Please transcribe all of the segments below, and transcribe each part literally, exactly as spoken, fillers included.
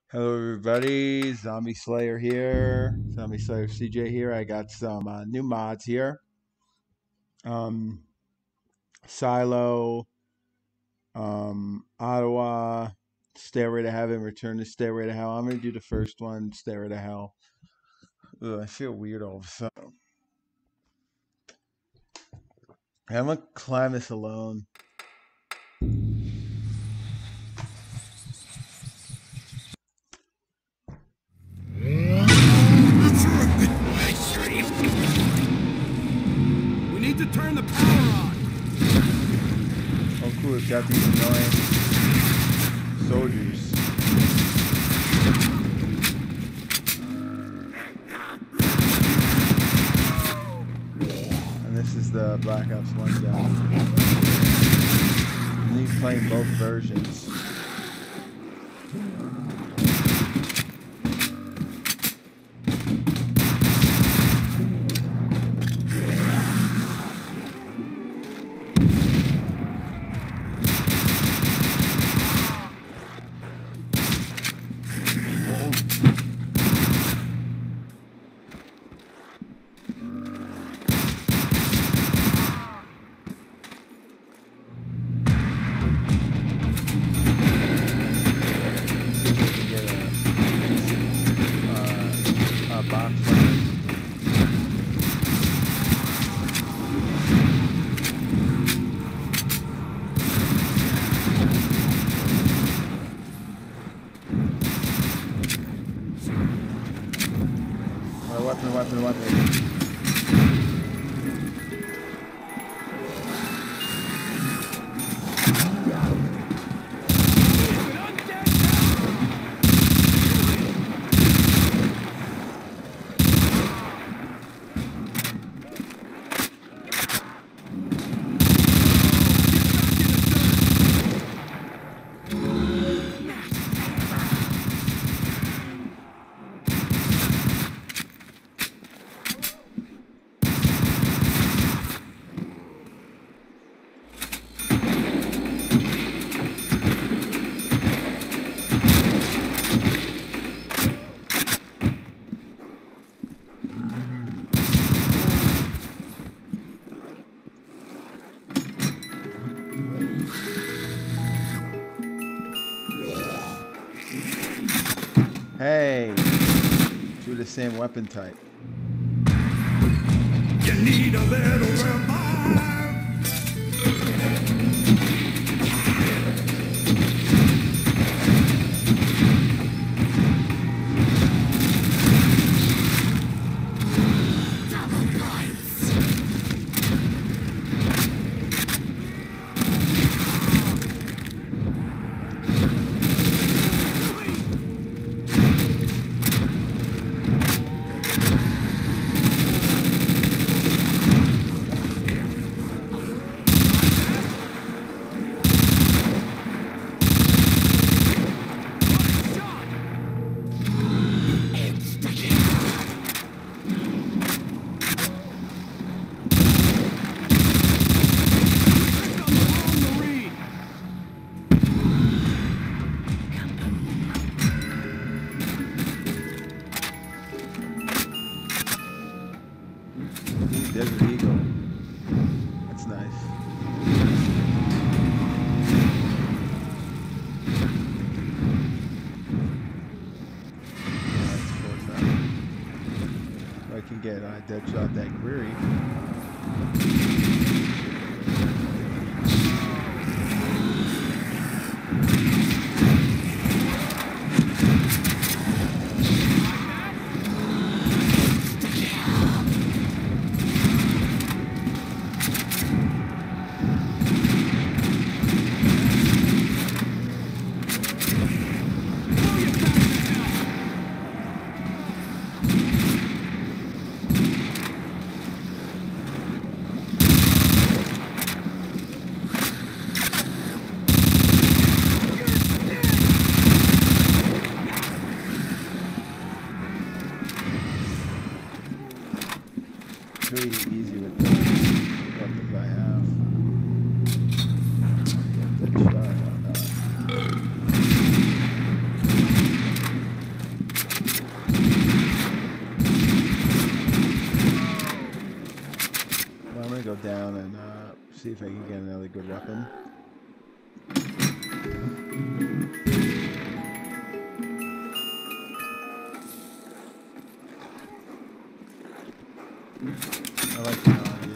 Hello, everybody. Zombie Slayer here. Zombie Slayer C J here. I got some uh, new mods here. Um, Silo, um, Ottawa, Stairway to Heaven, Return to Stairway to Hell. I'm going to do the first one, Stairway to Hell. Ugh, I feel weird all of a sudden. I'm going to climb this alone. We need to turn the power on. Oh, cool. It's got these annoying soldiers. And this is the Black Ops one guy. And he's playing both versions. Weapon, weapon, weapon. Hey, do the same weapon type. You need a little revive. Desert Eagle. That's nice. That's cool stuff. I can get uh, Deadshot that query. Really easy with the weapons I have. Get that shot on that. see if I can get another good weapon. I like the gun,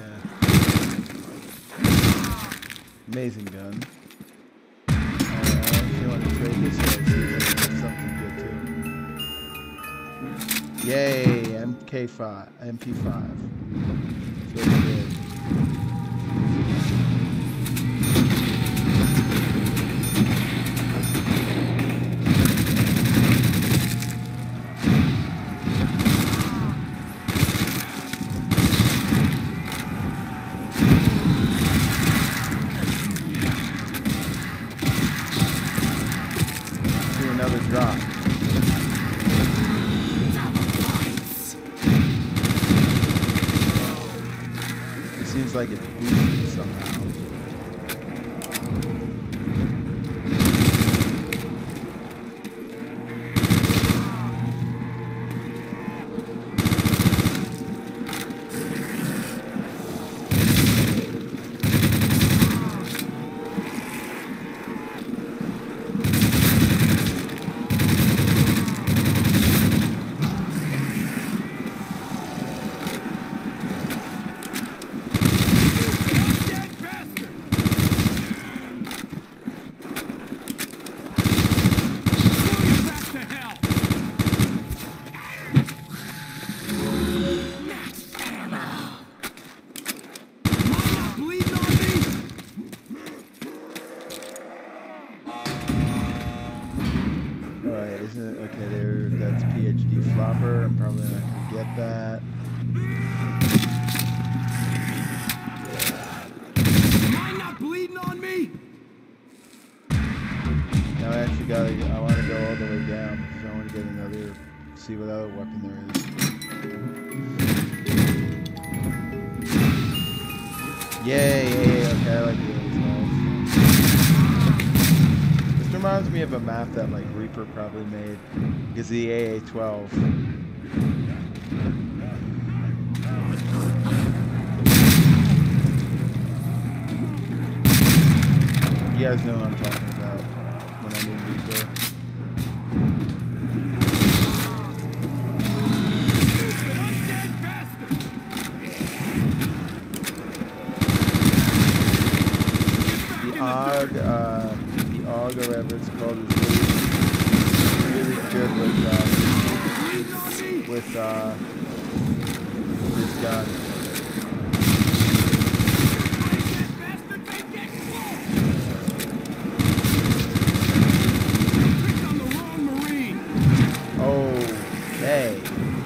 yeah. Amazing gun. Uh, if you want to trade this, I'll see if I can get something good too. Yay, M K five, M P five. Feels good. Do another drop. Seems like it's boosted somehow. Alright, isn't it? Okay, there, that's P H D flopper. I'm probably not going to get that. Am I not bleeding on me? Now I actually got to, I want to go all the way down because I want to get another, see what other weapon there is. Yay, yay, okay, I like the A twelve. This reminds me of a map that like Reaper probably made because the A A twelve. You guys know what I'm talking about when I mean Reaper. The A U G, uh, the A U G or whatever it's called is really, really good with, uh, with, uh, this gun. Okay.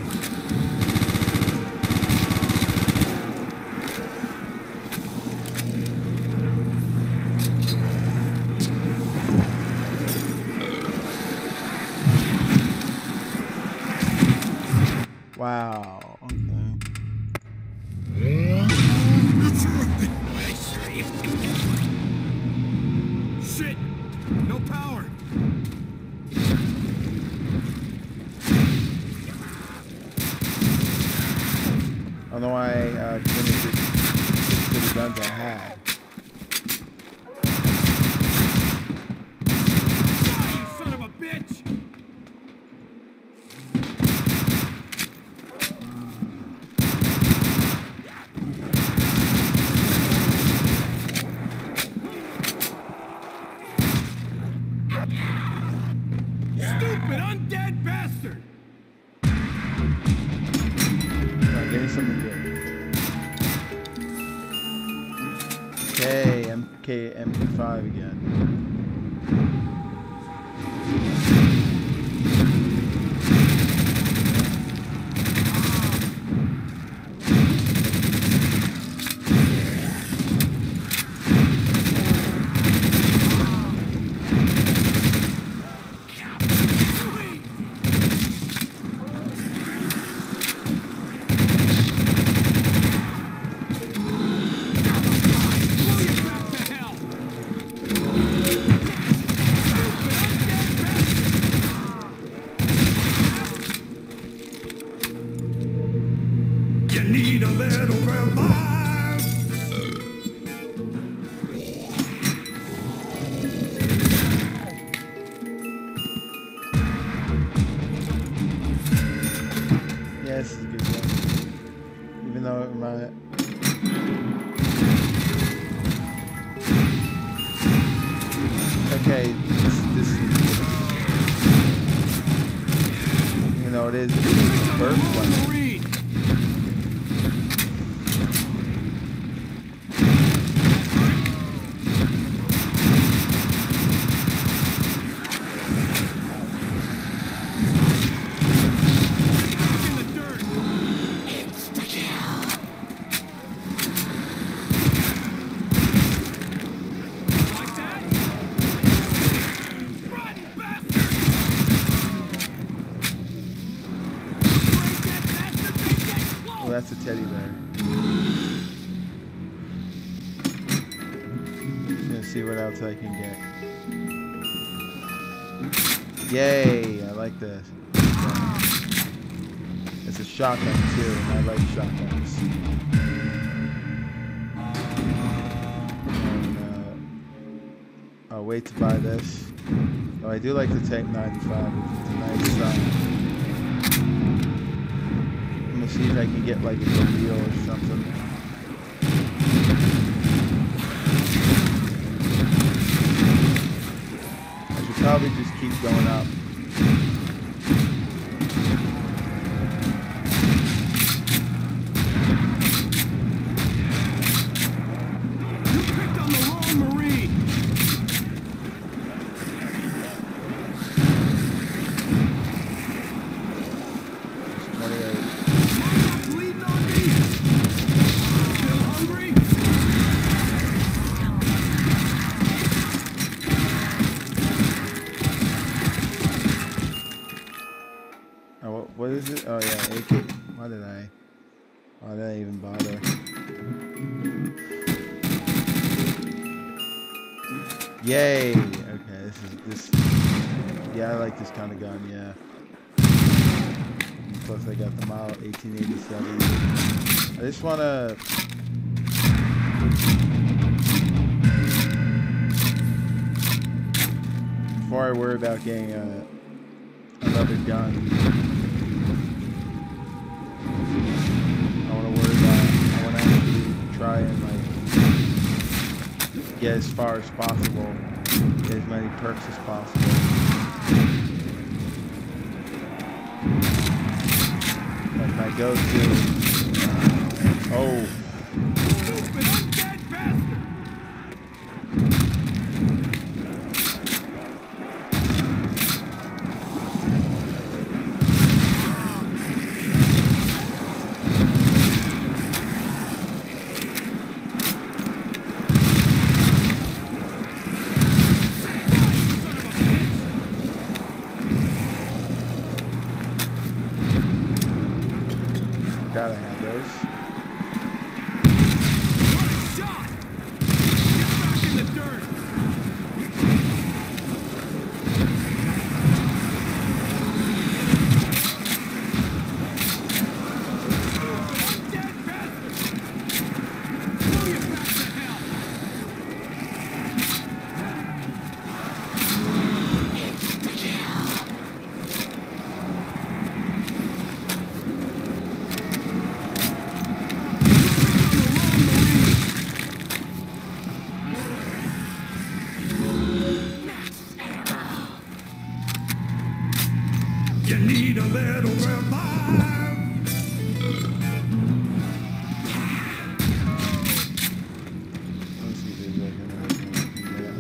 Wow. Okay. Shit! No power! I don't know why I uh, couldn't get to the guns I had. You son of a bitch! Stupid undead bastard! Alright, give me something good. Okay, M K M P five again. Need a little revive. this is a good game. Even though it might. Okay, this, this is. Even though it is the first one. That's a teddy bear. Just gonna see what else I can get. Yay! I like this. It's a shotgun too, and I like shotguns. And, uh, I'll wait to buy this. Oh, I do like the Tank ninety-five. It's a nice. Uh, See if I can get like a wheel or something. I should probably just keep going up. You picked on the wrong Marine. What is it? Oh yeah, A K. Why did I? Why did I even bother? Yay! Okay, this is this. Yeah, I like this kind of gun. Yeah. And plus, I got the model eighteen eighty-seven. I just wanna. Before I worry about getting a, another gun. Try and like get as far as possible, get as many perks as possible. Like my go-to. Oh. Stupid undead bastard! Gotta have those. Shot! Get back in the dirt! Undead bastard! Throw you back to hell! You need a little revive. Let's see if there's like another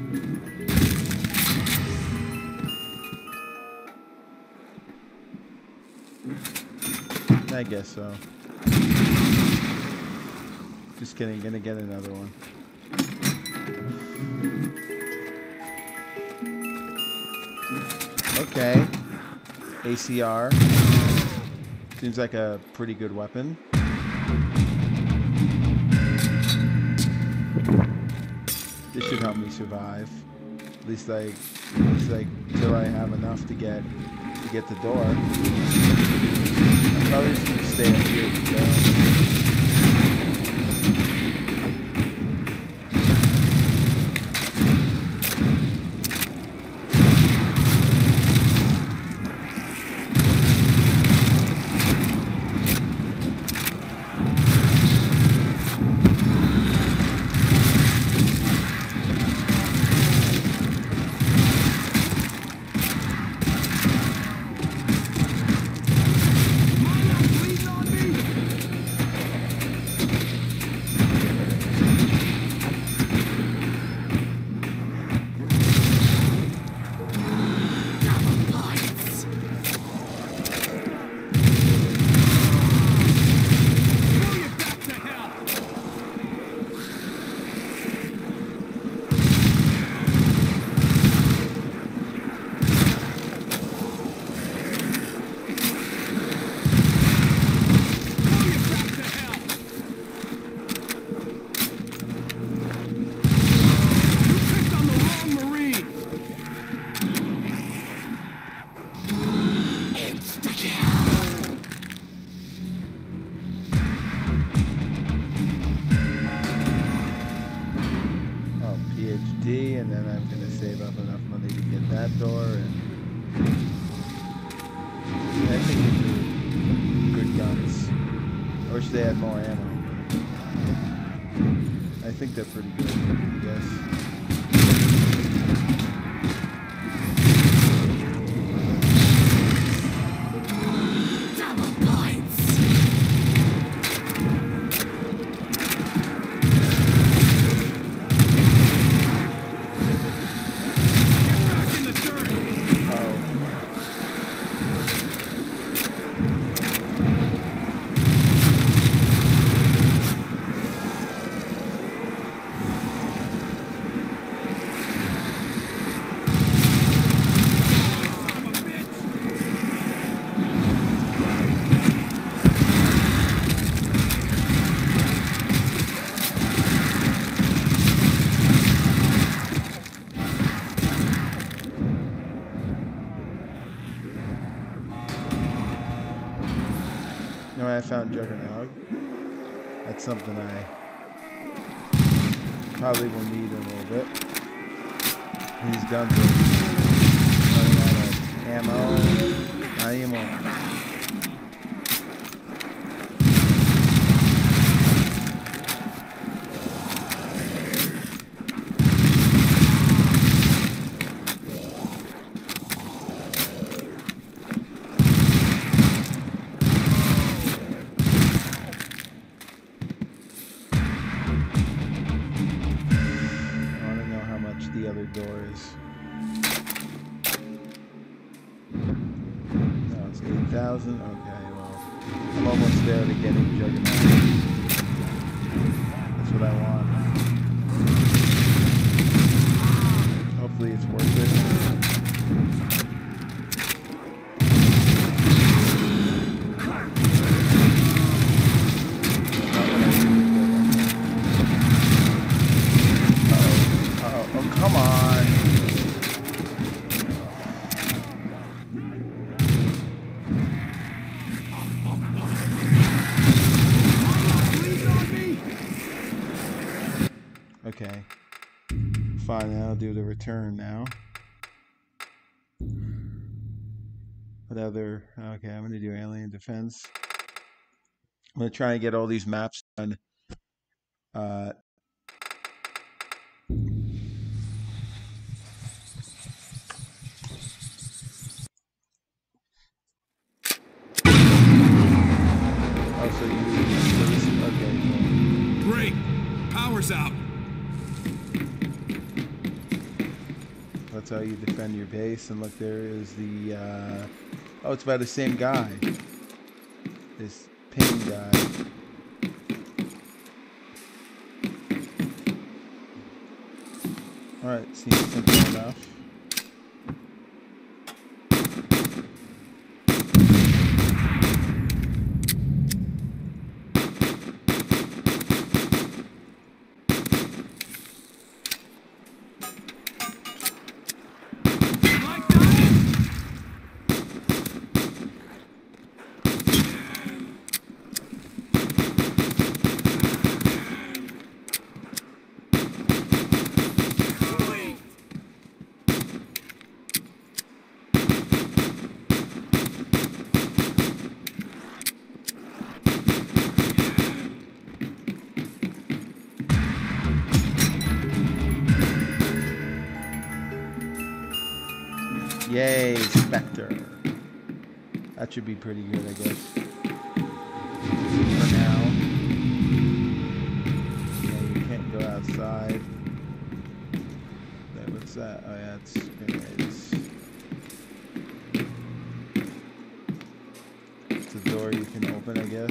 one. I guess so. Just kidding, gonna get another one. Okay. A C R. Seems like a pretty good weapon. This should help me survive. At least like, at least like till I have enough to get to get the door. I'm probably just gonna stay up here to go. that door. And I think these are good guns. I wish they had more ammo. I think they're pretty good, I guess. I found Juggernaut. That's something I probably will need in a little bit. These guns are running out of ammo. Not anymore. Doors. No, it's eight thousand. Okay, well, I'm almost there to getting Juggernaut. That's what I want. Hopefully it's worth it. Okay, fine, I'll do the return now. What other, okay, I'm going to do alien defense. I'm going to try and get all these maps done. Uh, oh, so you, so this, okay. Great, power's out. That's how you defend your base. And look, there is the uh, oh, it's by the same guy, this ping guy. All right, seems simple enough. Yay, Spectre. That should be pretty good, I guess. For now. Yeah, you can't go outside. Okay, what's that? Oh yeah, it's grenades. It's a door you can open, I guess.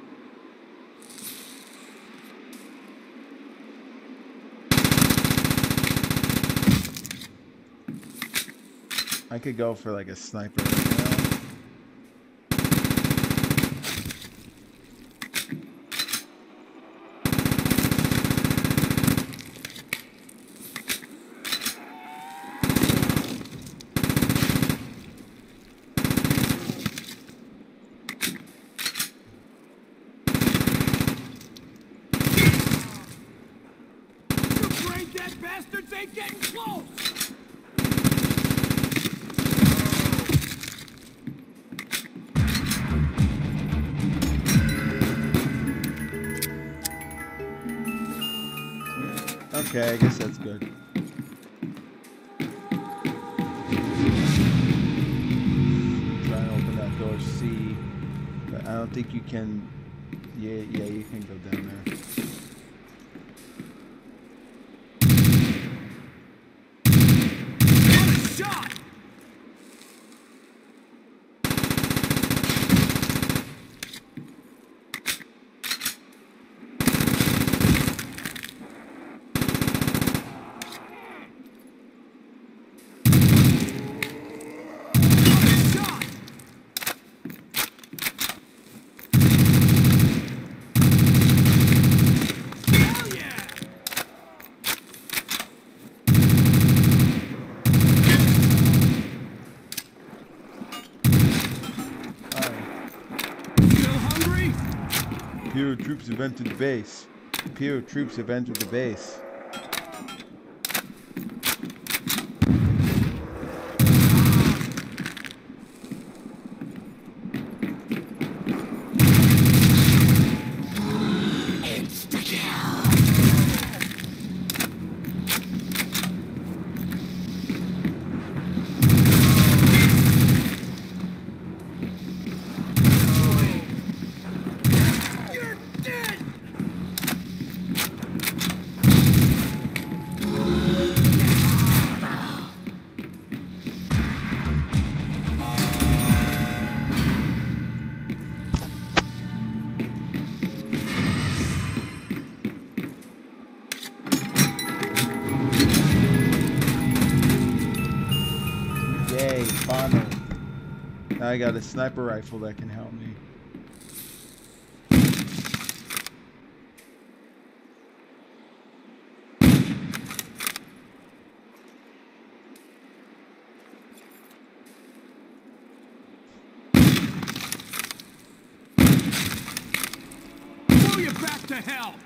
I could go for like a sniper right now. You brain dead bastards ain't getting close! Okay, I guess that's good. Try and open that door C. But I don't think you can. Yeah, yeah, you can go down there. What a shot! Imperial troops have entered the base. Imperial troops have entered the base. Yay, finally. Now I got a sniper rifle that can help me. Throw you back to hell!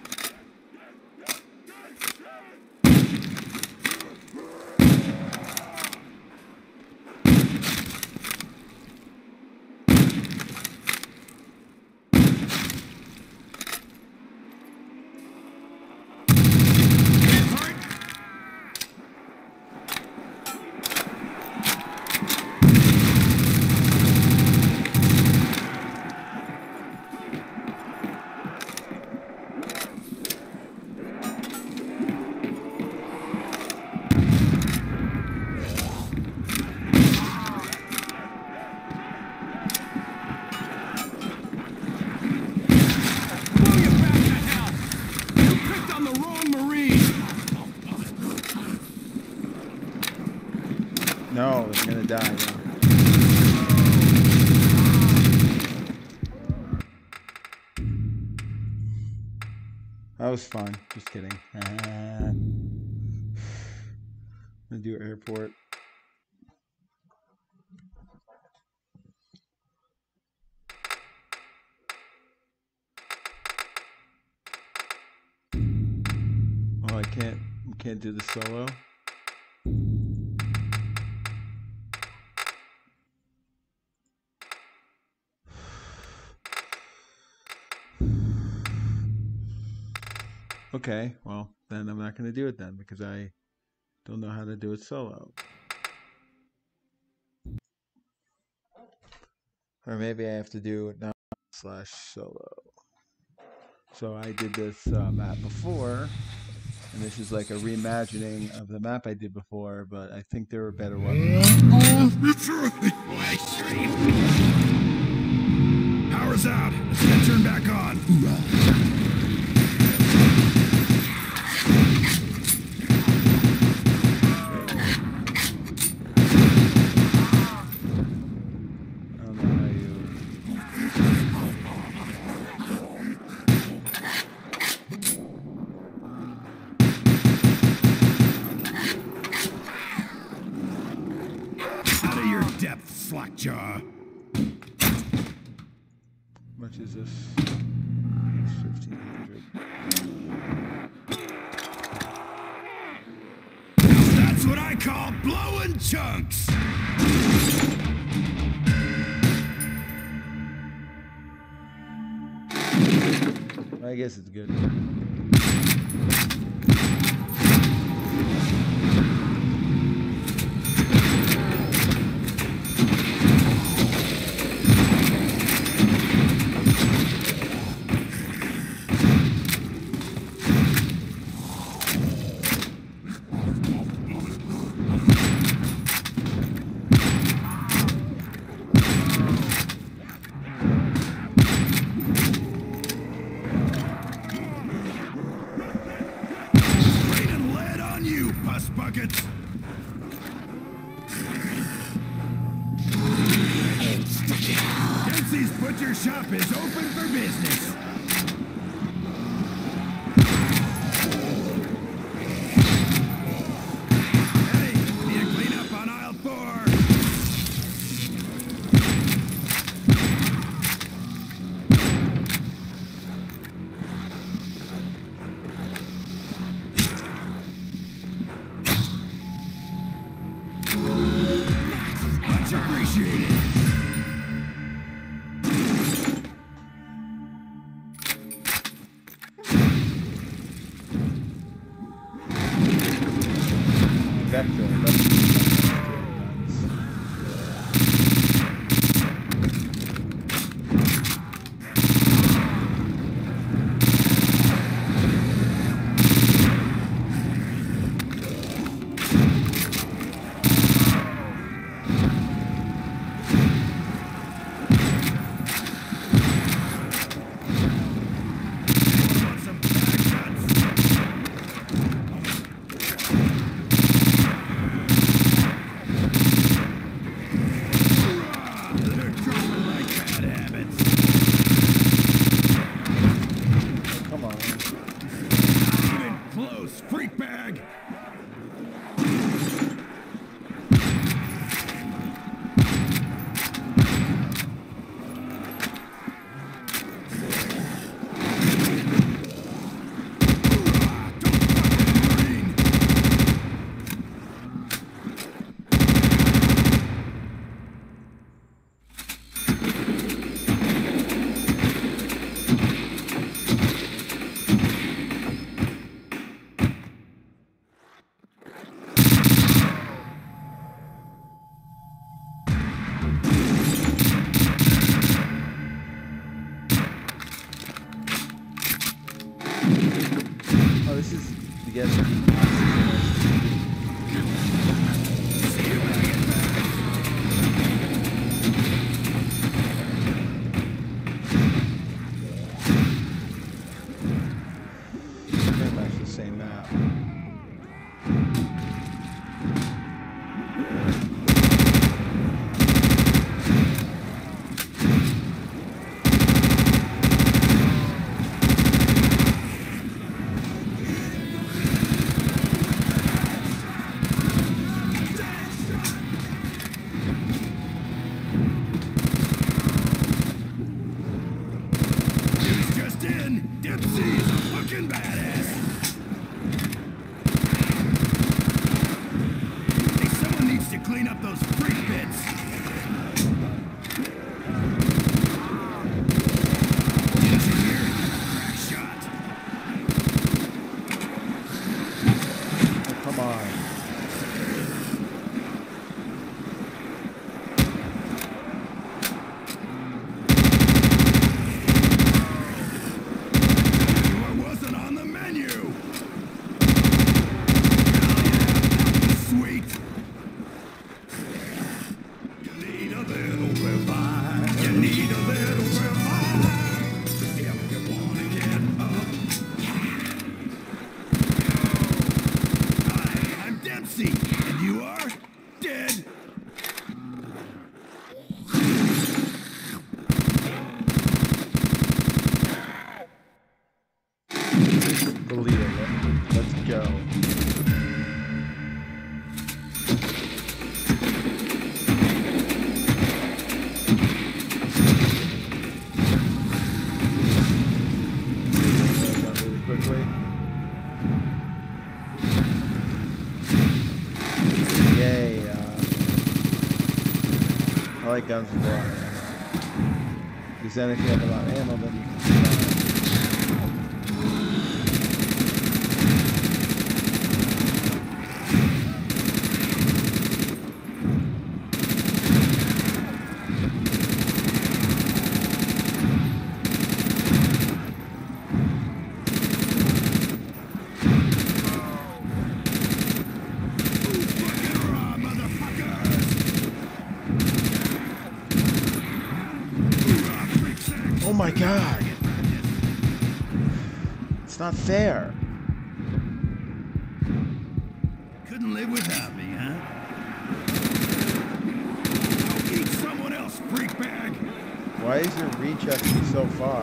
No, it's gonna die now. That was fun. Just kidding. Uh, I'm gonna do airport. Oh, I can't. Can't do the solo. Okay, well, then I'm not going to do it then because I don't know how to do it solo. Or maybe I have to do it now slash solo. So I did this uh, map before, and this is like a reimagining of the map I did before, but I think there were better ones. Power's out. Let's get turned back on. Slackjaw. How much is this? It's fifteen hundred. That's what I call blowing chunks. I guess it's good. buckets. Dempsey's Butcher Shop is open for business. Hey, need a cleanup on aisle four. Much appreciated. Vector. Want some bad guts? Hurrah! They're dropping like bad habits. Come on. Not even close, freak bag. Hurrah! Don't fucking ring. Oh, this is to get. See you when I get back. Very much the same map. News just in. Dempsey's a fucking badass. Hey, someone needs to clean up those freak bits. Engineer, crack shot. Oh, come on. I wasn't on the menu. Hell yeah, that was sweet. You need a little revive. You need a little revive. If you wanna get up. Hi, I'm Dempsey, and you are dead. Believe it. Let's go. Really quickly. Yay. Uh, I like guns with a lot of ammo. Because then if you have a lot of ammo, then you can. Hurrah, motherfuckers! Hurrah, freak sacks! Oh my god! It's not fair. Couldn't couldn't live without me, huh? Go eat someone else, freak bag. Why is your reach have to be so far?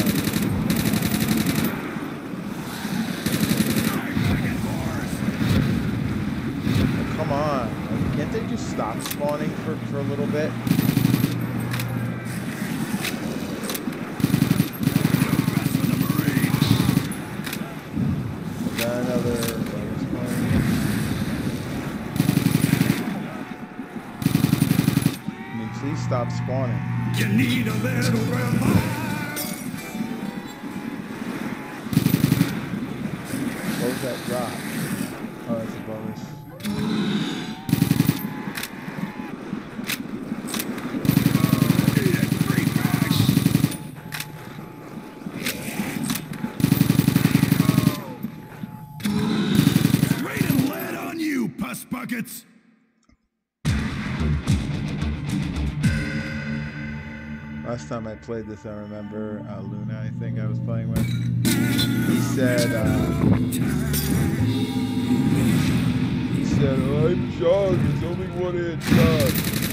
Oh, come on. Like, can't they just stop spawning for, for a little bit? Is that another bonus point? I mean, please stop spawning. You need a little revive. What was that drop? Oh, that's a bonus. Eat it, freak bag. Raining lead on you, puss buckets. Last time I played this, I remember uh, Luna, I think I was playing with. He said, uh, he said, I'm John, it's only one inch shot.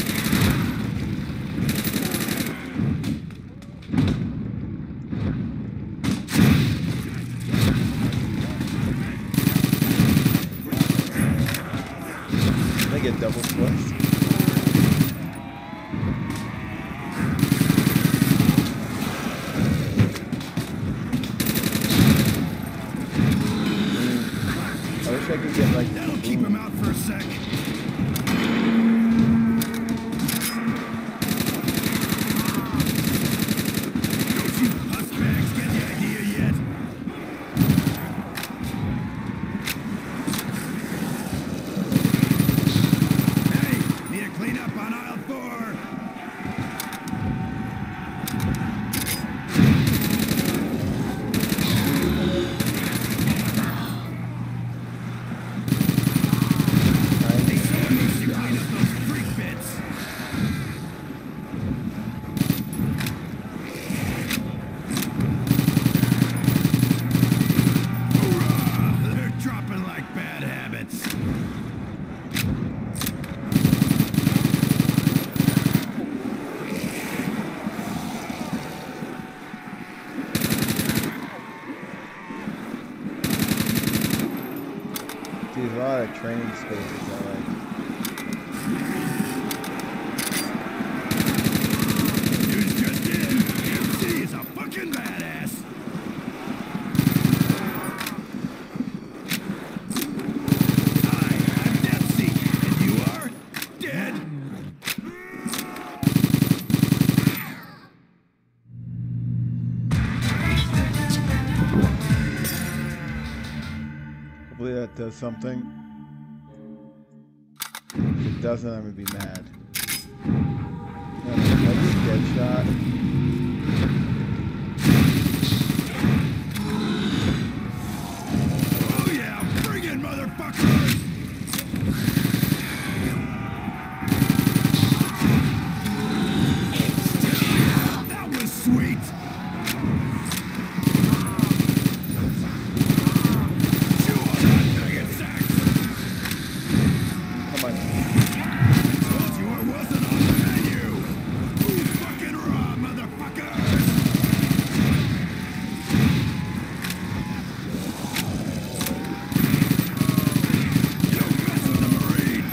Can I get double plus? I wish I could get like That'll keep him out for a sec. Don't you puss bags get the idea yet? Hey, need a cleanup on aisle four. Hey, someone needs to clean up those freak bits. Hoorah! They're dropping like bad habits. Dude, a lot of training spaces I like. News just in. M C is a fucking badass. Hi, I'm Dempsey, and you are dead. Hopefully that does something. If it doesn't, I'm gonna be mad. That's a dead shot. Oh yeah, bring it, motherfuckers! That was sweet. Chew on that, bigot sacks. Come on. Told you it wasn't on the menu. Ooh, fucking raw, motherfuckers! You don't mess with the Marine.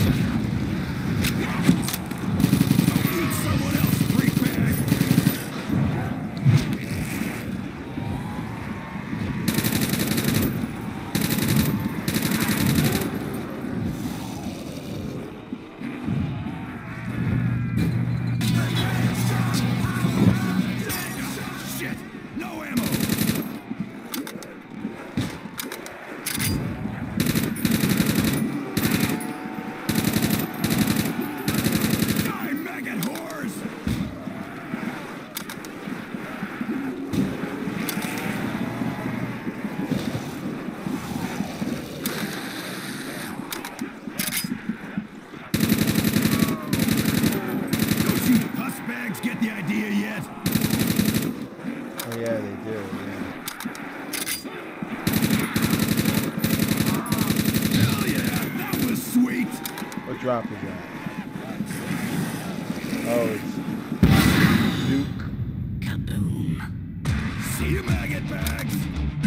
Go eat someone else, freak bag. Shit! No ammo! Die, maggot whores! Don't you puss bags get the idea yet? Oh yeah, they do. Yeah. Hell yeah, that was sweet! drop is that? Oh, it's Duke. Kaboom. See you, maggot bags.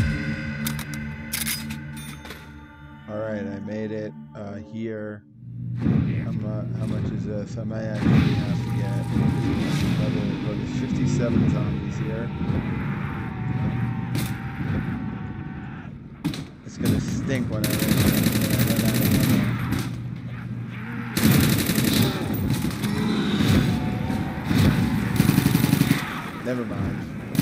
Alright, I made it uh, here. How, mu how much is this? I might actually have to get another, well, there's fifty-seven zombies here. It's gonna stink when I run out of ammo. Never mind.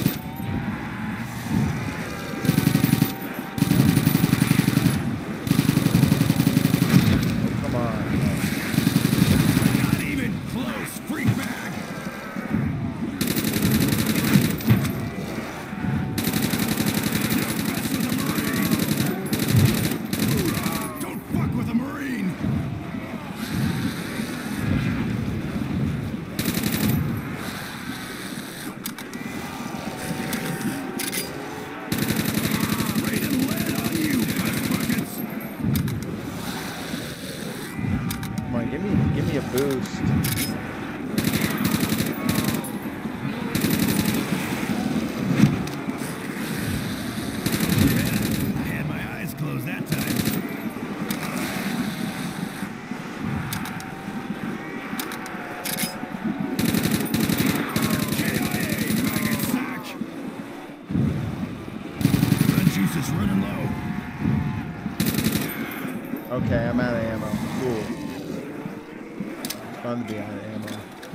Oh, come on. Not even close, freak bag. Don't mess with a Marine. Don't fuck with a Marine. Raining lead on you, butt buckets. Come on, give me, give me a boost. I had my eyes closed that time. K I A, maggot sack. Gun juice is running low. Okay, I'm out of ammo. Cool. It's fun to be out of ammo.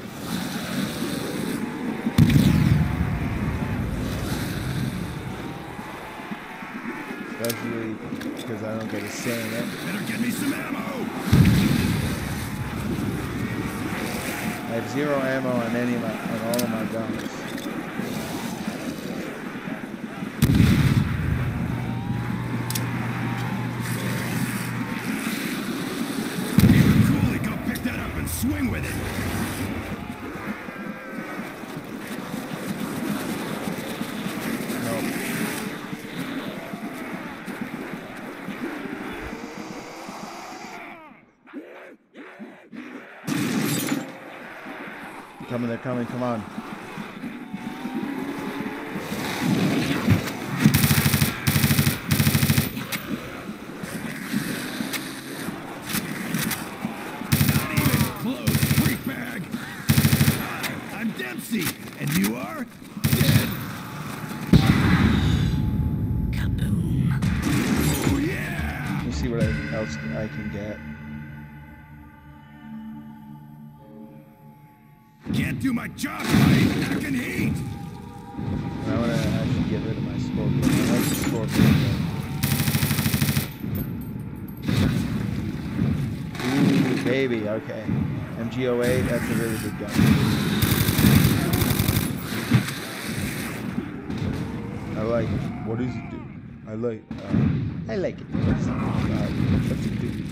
Especially because I don't get a say in it. Better get me some ammo. I have zero ammo on any of my, on all of my guns. Cooley, go pick that up and swing with it. Nope. Coming, they're coming, come on. Not even close, freak bag. Hi, I'm Dempsey, and you are dead. Kaboom. Oh yeah. Let me see what I, else I can get. Can't do my job right. I can heat. I want to actually get rid of my scorpion. I like the scorpion. Ooh, baby, okay. M G oh eight, that's a really good gun. I like it. What does it do? I like uh, I like it. What's, uh, what's it do?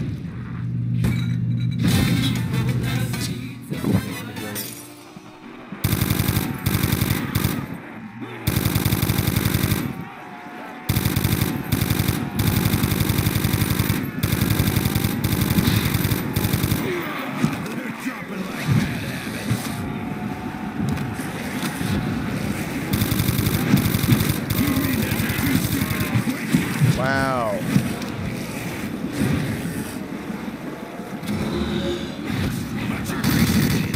They're dropping like mad habits. You mean that they're too stupid and quick? Wow. Much appreciated.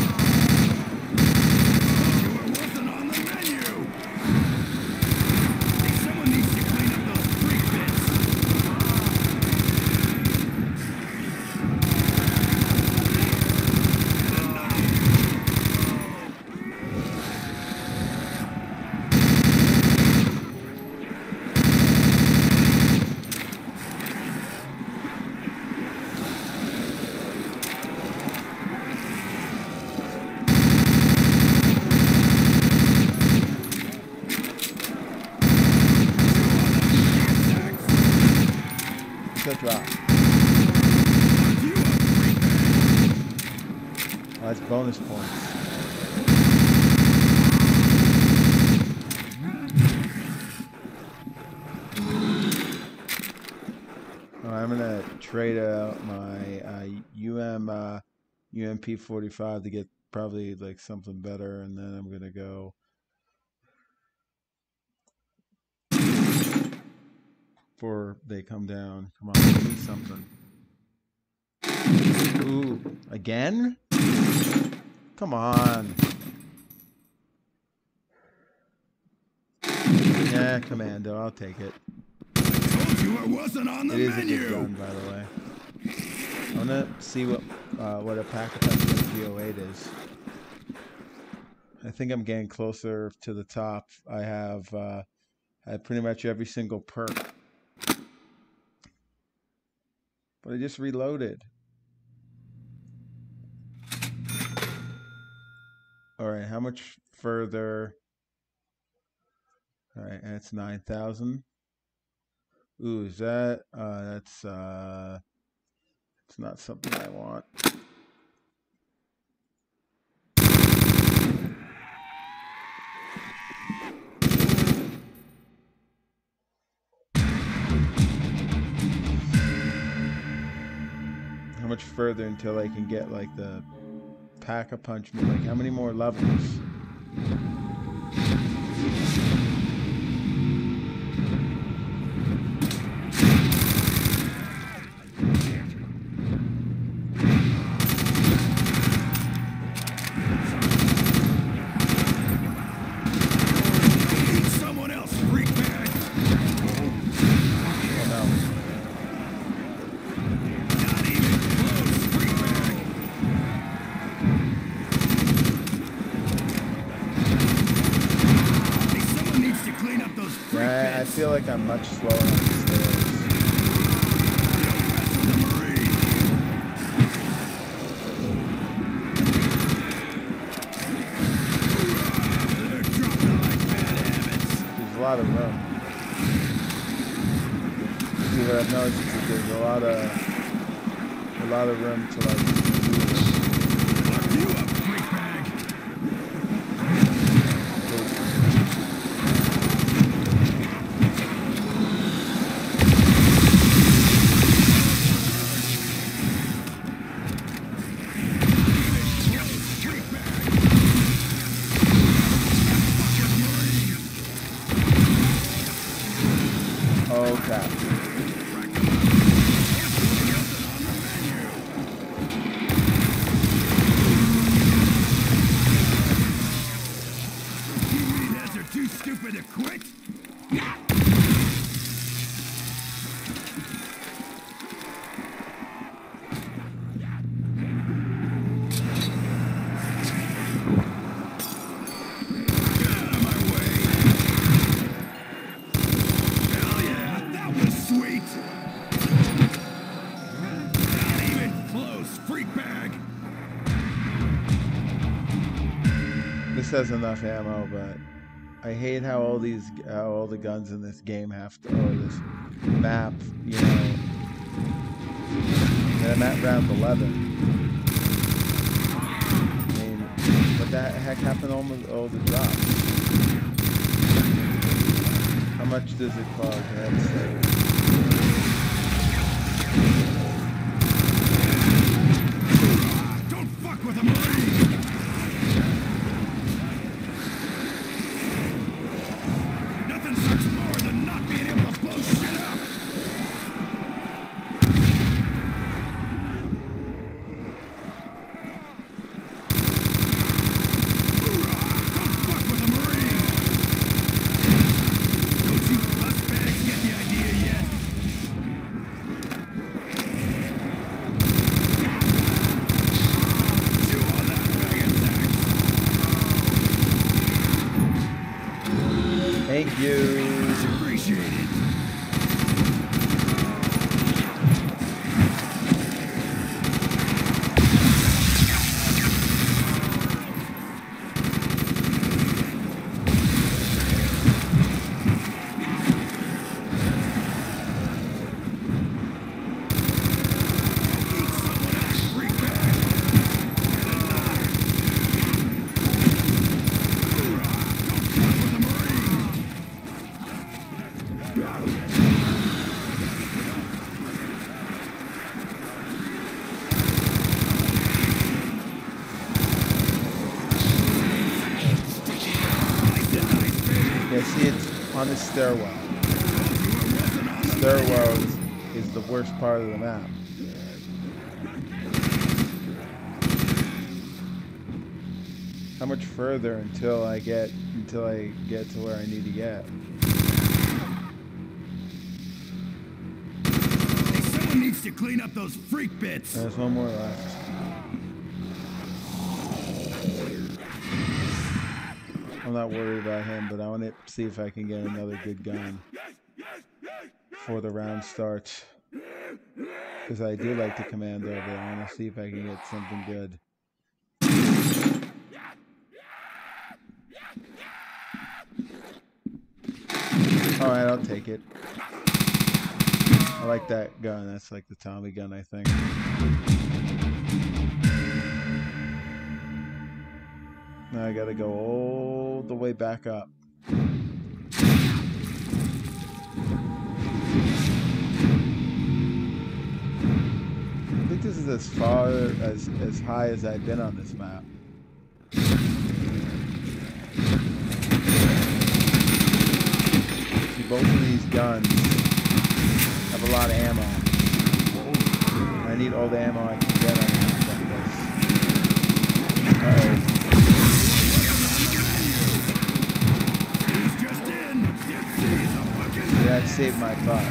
You are wasn't on the menu. Hey, someone needs to clean up those freak bits. Good drop. You a freak bag. Oh, that's bonus points. Oh, I'm gonna trade out my uh, U M uh, U M P forty-five to get probably like something better, and then I'm gonna go. Before they come down, come on, give me something. Ooh, again? Come on. Yeah, Commando, I'll take it. Told you I wasn't on the It is menu. a good gun, by the way. I want to see what uh, what a pack of P O eight is. I think I'm getting closer to the top. I have uh, I have pretty much every single perk. But I just reloaded. All right, how much further? All right, that's nine thousand. Ooh, is that, uh, that's, uh, it's not something I want. How much further until I can get, like, the Pack-a-Punch? Like, how many more levels? I feel like I'm much slower on the stairs. There's a lot of room. See, what I've noticed is that there's a lot of a lot of room to like move. This has enough ammo, but I hate how all these, how all the guns in this game have to, or this map, you know. And I'm at round eleven. I mean, what the heck happened to all the, all the drops? How much does it cost? I have to say. Don't fuck with a Marine! Nothing sucks more than not being able to blow shit up! Hoorah! Don't fuck with a Marine! Don't you pussbags get the idea yet? Chew on that bag of tacks! Thank you. Appreciate it. Yeah, see, it's on the stairwell. Stairwell is, is the worst part of the map. How much further until I get until I get to where I need to get? Hey, someone needs to clean up those freak bits. There's one more left. I'm not worried about him, but I want to see if I can get another good gun before the round starts. Because I do like the commando, but I want to see if I can get something good. Alright, I'll take it. I like that gun. That's like the Tommy gun, I think. Now I gotta go all the way back up. I think this is as far as as high as I've been on this map. See, both of these guns have a lot of ammo. I need all the ammo I can get on this. Uh-oh. That saved my butt.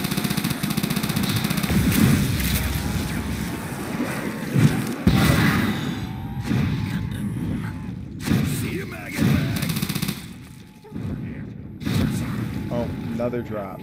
Oh, another drop.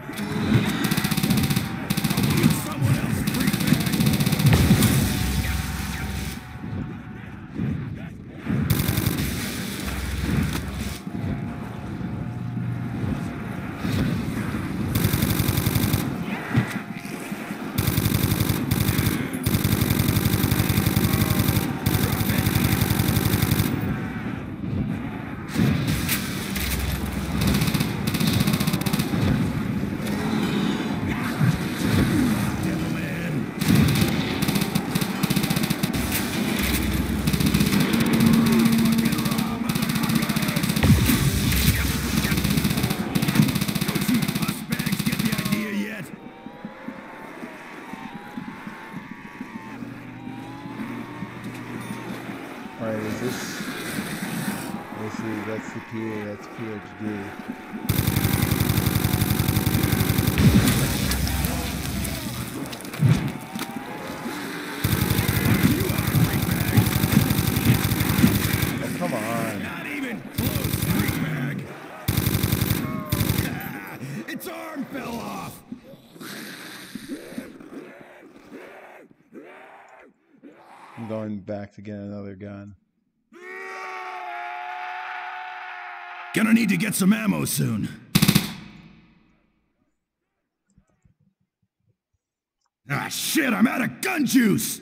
Alright, is this... This is, that's the P A, that's P H D. Oh, come on. Not even close, freak bag. Ah, its arm fell off. I'm going back to get another gun. Gonna need to get some ammo soon. Ah, shit, I'm out of gun juice!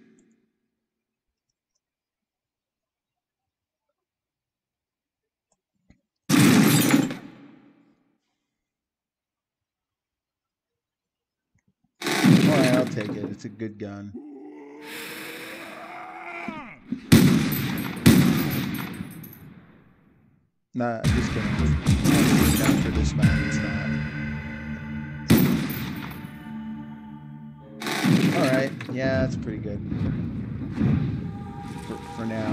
Alright, I'll take it. It's a good gun. Nah, I'm just kidding. Not for this map, it's not. Alright, yeah, that's pretty good. For, for now.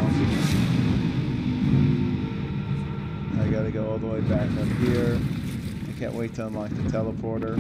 I gotta go all the way back up here. I can't wait to unlock the teleporter.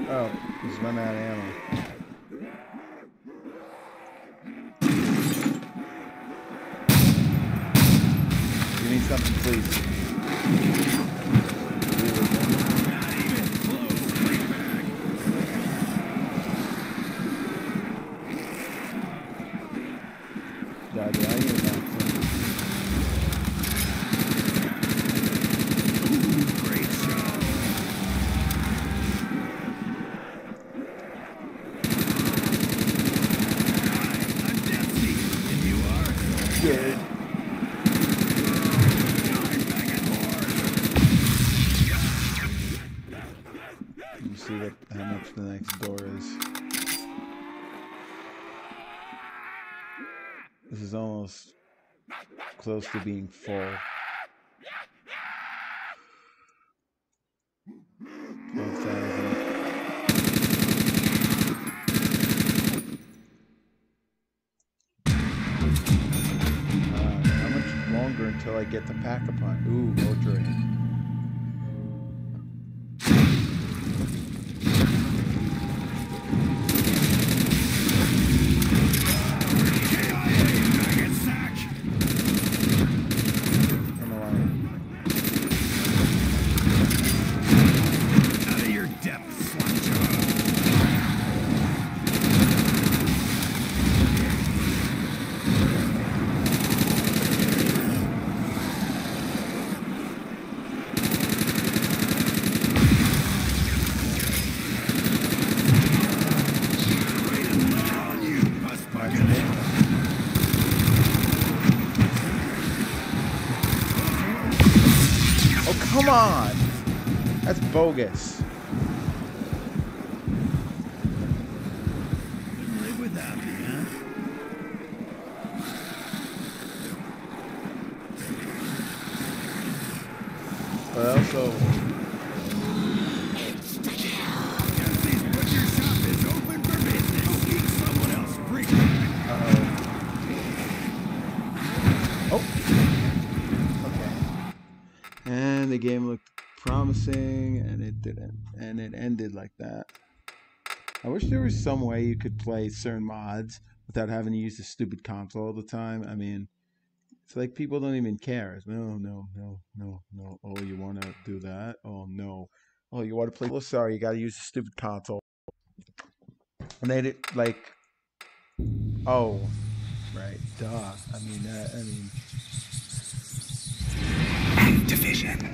Oh, he's running out of ammo. Give me something, please. Yeah, do I need that? Great show. I'm Dempsey, and you are? Good. Let me see what, how much the next door is. This is almost close to being full. twelve thousand. Uh, how much longer until I get the pack-a-punch? Ooh, Voldrin. Come on! That's bogus. Live without me, huh? But also, Dempsey's Butcher Shop is open for business. Eat someone else free. uh-oh. Oh! Okay. And the game looked promising, and it didn't. And it ended like that. I wish there was some way you could play certain mods without having to use the stupid console all the time. I mean, it's like people don't even care. It's, no, no, no, no, no. Oh, you want to do that? Oh, no. Oh, you want to play? Well, sorry, you got to use the stupid console. And they did, like, oh, right, duh. I mean, uh, I mean. Division.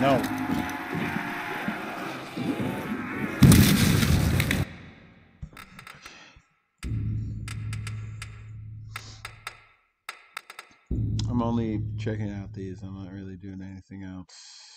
No. I'm only checking out these. I'm not really doing anything else.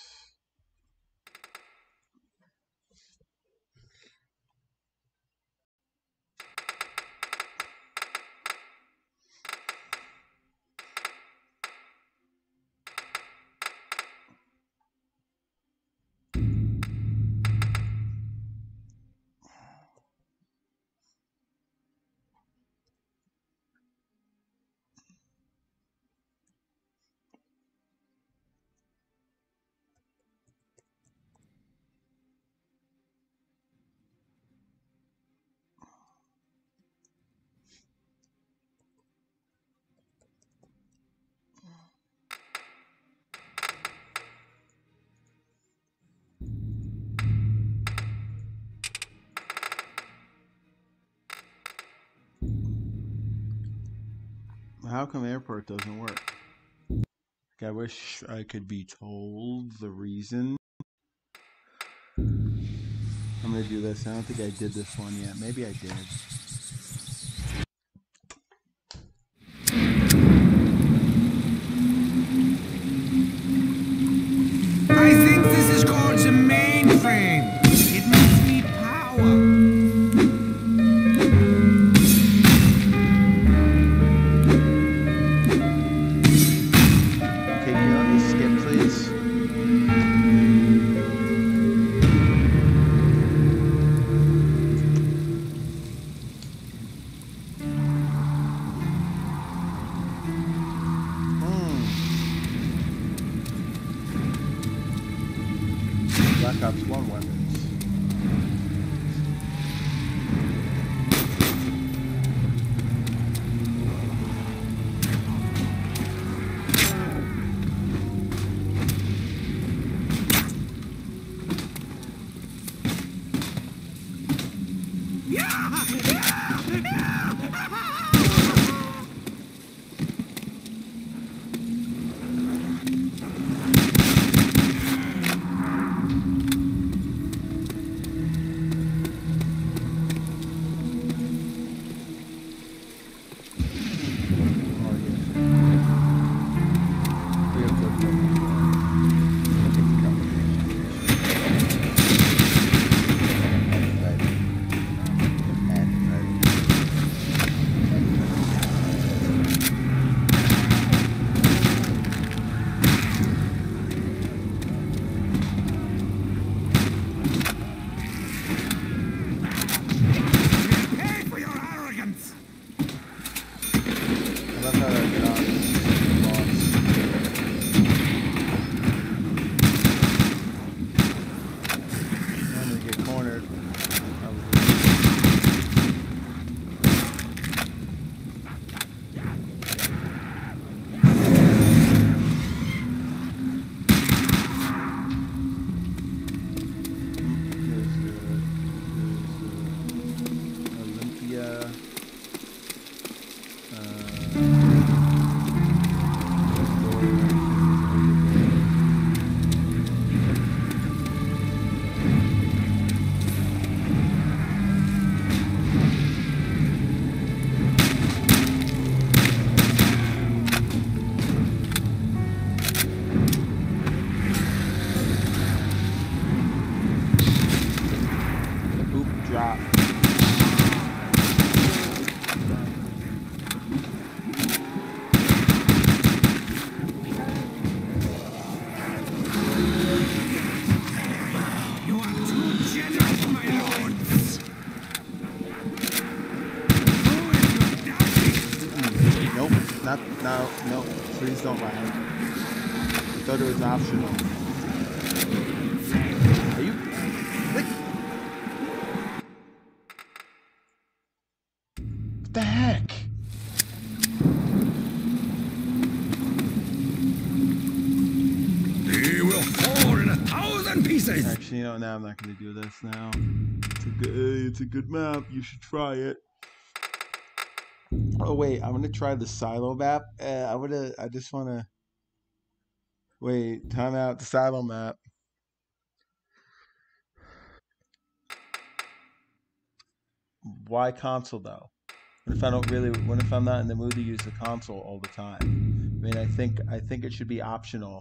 How come airport doesn't work? I wish I could be told the reason. I'm gonna do this. I don't think I did this one yet. Maybe I did. I think this is called the mainframe. It must need power. Okay, can you let me skip, please? Hmm. Black Ops one weapons. Not, no, no, please don't lie. I thought it was optional. Are you... What? What the heck? He will fall in a thousand pieces. Actually, you know, now I'm not going to do this now. It's a good, it's a good map. You should try it. Oh wait, I'm gonna try the silo map. Uh, I wanna. I just wanna. Wait, time out the silo map. Why console though? What if I don't really? What if I'm not in the mood to use the console all the time? I mean, I think I think it should be optional.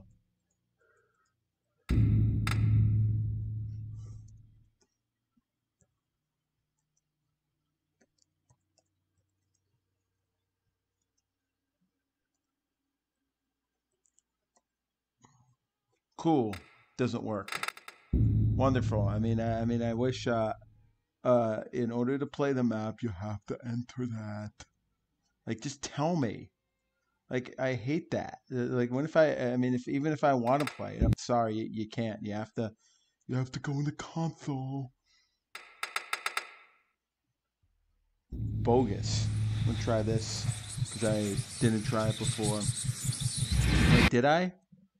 Cool. Doesn't work. Wonderful. I mean, I, I mean, I wish. Uh, uh, in order to play the map, you have to enter that. Like, just tell me. Like, I hate that. Uh, Like, what if I? I mean, if even if I want to play it, I'm sorry, you, you can't. You have to. You have to go in the console. Bogus. I'm gonna try this because I didn't try it before. Wait, did I?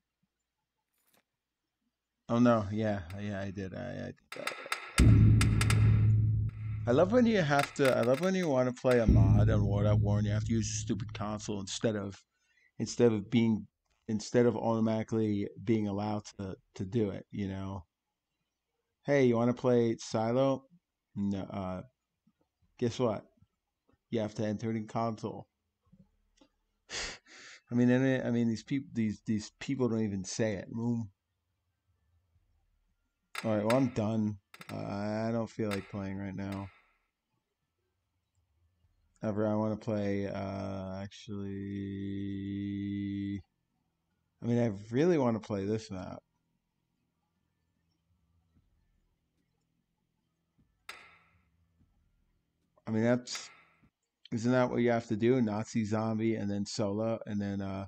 Oh no, yeah, yeah, I did. I, I did that. I love when you have to. I love when you want to play a mod on World at War and you have to use a stupid console instead of instead of being instead of automatically being allowed to to do it. You know, hey, you want to play Silo? No. Uh, guess what? You have to enter it in console. I mean, and I mean these people these these people don't even say it. Boom. All right, well I'm done. Uh, I don't feel like playing right now. Ever, I want to play. Uh, actually, I mean, I really want to play this map. I mean, that's isn't that what you have to do? Nazi zombie and then solo and then uh.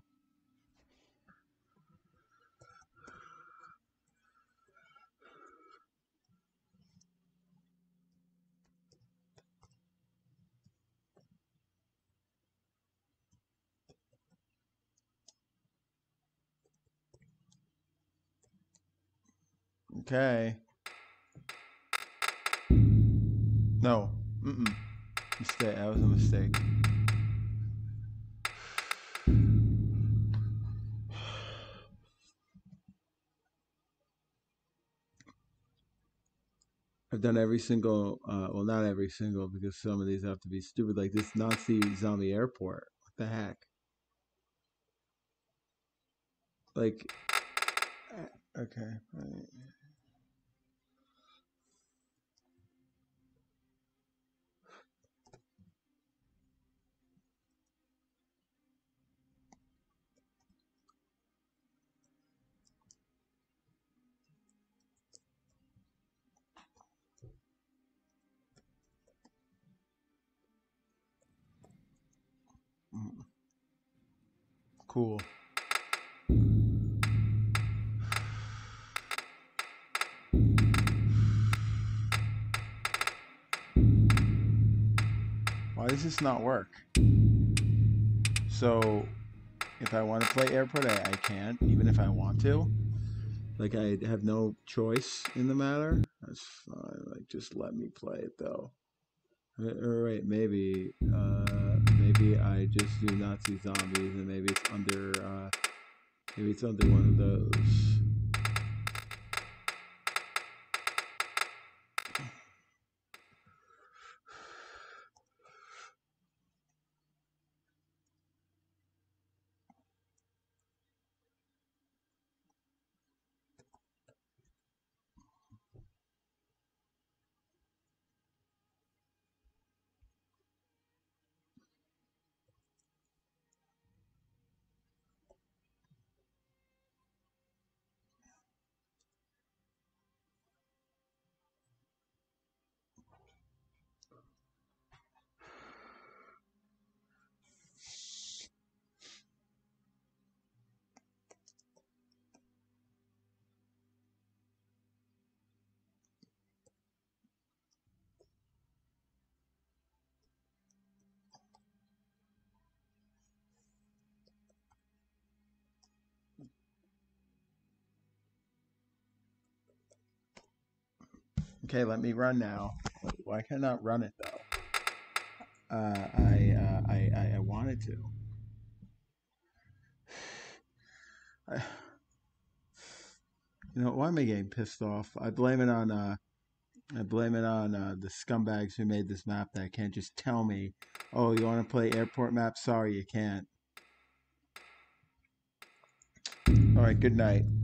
Okay. No. Mm-mm. Mistake. That was a mistake. I've done every single, uh, well, not every single, because some of these have to be stupid, like this Nazi zombie airport. What the heck? Like, uh, okay. All right. Mm, cool. Why does this not work? So, if I want to play airport, I, I can't, even if I want to. Like, I have no choice in the matter. That's fine. Like, just let me play it, though. Or wait, maybe, uh, maybe I just do Nazi zombies, and maybe it's under, uh, maybe it's under one of those. Okay, let me run now. Why can I not run it though? Uh, I, uh, I, I, I wanted to. I, you know, why am I getting pissed off? I blame it on uh, I blame it on uh, the scumbags who made this map that can't just tell me, oh, you want to play airport map? Sorry, you can't. All right, good night.